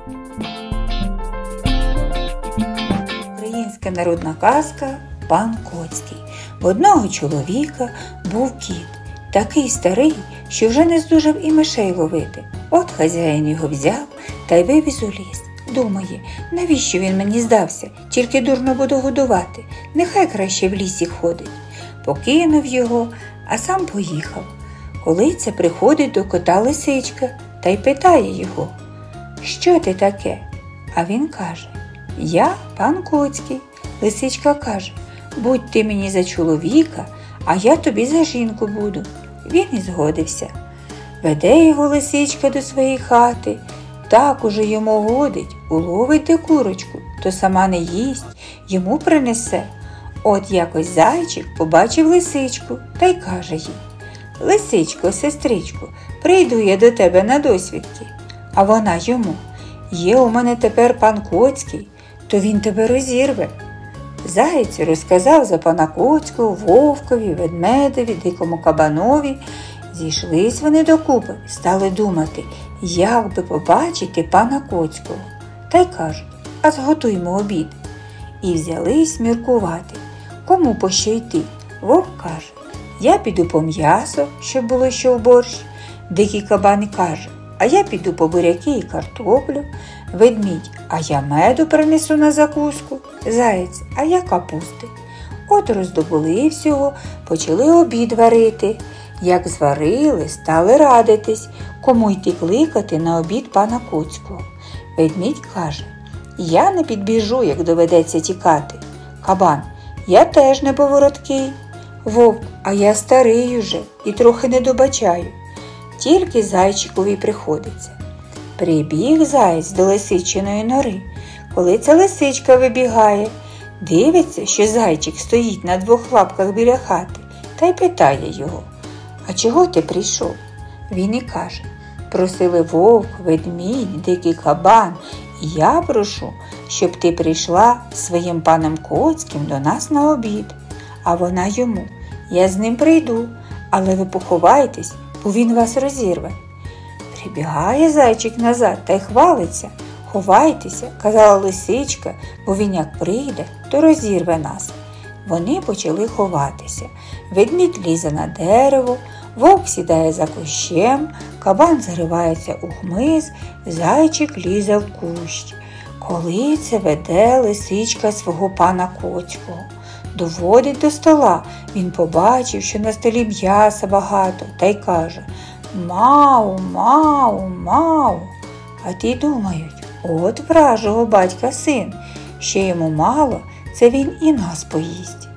Українська народна казка «Пан Коцький». В одного чоловіка був кіт, такий старий, що вже не здужав і мишей ловити. От хазяїн його взяв та й вивіз у ліс. Думає, навіщо він мені здався, тільки дурно буду годувати, нехай краще в лісі ходить. Покинув його, а сам поїхав. Коли це приходить до кота лисичка та й питає його: «Що ти таке?» А він каже: «Я пан Коцький». Лисичка каже: «Будь ти мені за чоловіка, а я тобі за жінку буду». Він і згодився. Веде його лисичка до своєї хати, так уже йому годить, уловить де курочку, то сама не їсть, йому принесе. От якось зайчик побачив лисичку та й каже їй: «Лисичко, сестричко, прийду я до тебе на досвідки». А вона йому: «Є у мене тепер пан Коцький, то він тебе розірве». Заєць розказав за пана Коцького вовкові, ведмедеві, дикому кабанові. Зійшлись вони докупи, стали думати, як би побачити пана Коцького. Та й кажуть: «А зготуймо обід». І взялись міркувати, кому по що йти. Вовк каже: «Я піду по м'ясо, щоб було що в борщ». Дикий кабан каже: «А я піду по буряки і картоплю». Ведмідь: «А я меду принесу на закуску». Заєць: «А я капусти». От роздобули всього, почали обід варити. Як зварили, стали радитись, кому йти кликати на обід пана Коцького. Ведмідь каже: «Я не підбіжу, як доведеться тікати». Кабан: «Я теж не повороткий». Вовк: «А я старий уже і трохи не добачаю». Тільки зайчикові приходиться. Прибіг заєць до лисичиної нори. Коли ця лисичка вибігає, дивиться, що зайчик стоїть на двох лапках біля хати, та й питає його: «А чого ти прийшов?» Він і каже: «Просили вовк, ведмідь, дикий кабан, і я прошу, щоб ти прийшла з своїм паном Коцьким до нас на обід». А вона йому: «Я з ним прийду, але ви поховайтесь, бо він вас розірве». Прибігає зайчик назад та й хвалиться: «Ховайтеся, казала лисичка, бо він як прийде, то розірве нас». Вони почали ховатися. Ведмідь лізе на дерево, вовк сідає за кущем, кабан заривається у хмиз, зайчик лізе в кущ. Коли це веде лисичка свого пана Коцького. Доводить до стола. Він побачив, що на столі м'яса багато, та й каже: «Мау, мау, мау». А ті думають: от вражого батька син, ще йому мало, це він і нас поїсть.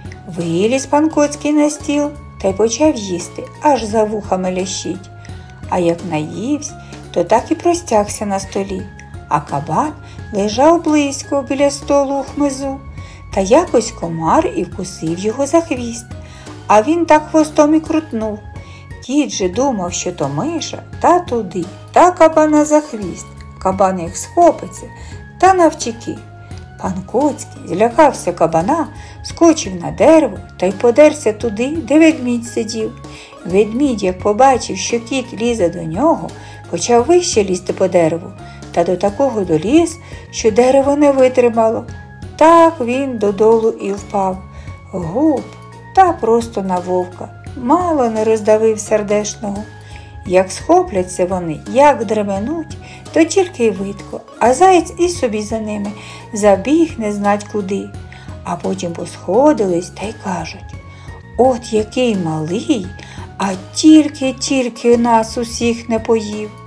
Виліз пан Коцький на стіл та й почав їсти, аж за вухами лящить. А як наївсь, то так і простягся на столі, а кабан лежав близько біля столу у хмизу. Та якось комар і вкусив його за хвіст, а він так хвостом і крутнув. Кіт же думав, що то миша, та туди, та кабана за хвіст. Кабан їх схопиться та навтіки. Пан Коцький злякався кабана, скочив на дерево та й подерся туди, де ведмідь сидів. Ведмідь, як побачив, що кіт лізе до нього, почав вище лізти по дереву, та до такого доліз, що дерево не витримало. Так він додолу і впав. Гуп, та просто на вовка. Мало не роздавив сердешного. Як схопляться вони, як дременуть, то тільки й видко, а заєць і собі за ними забіг не знать куди. А потім посходились та й кажуть: «От який малий, а тільки нас усіх не поїв».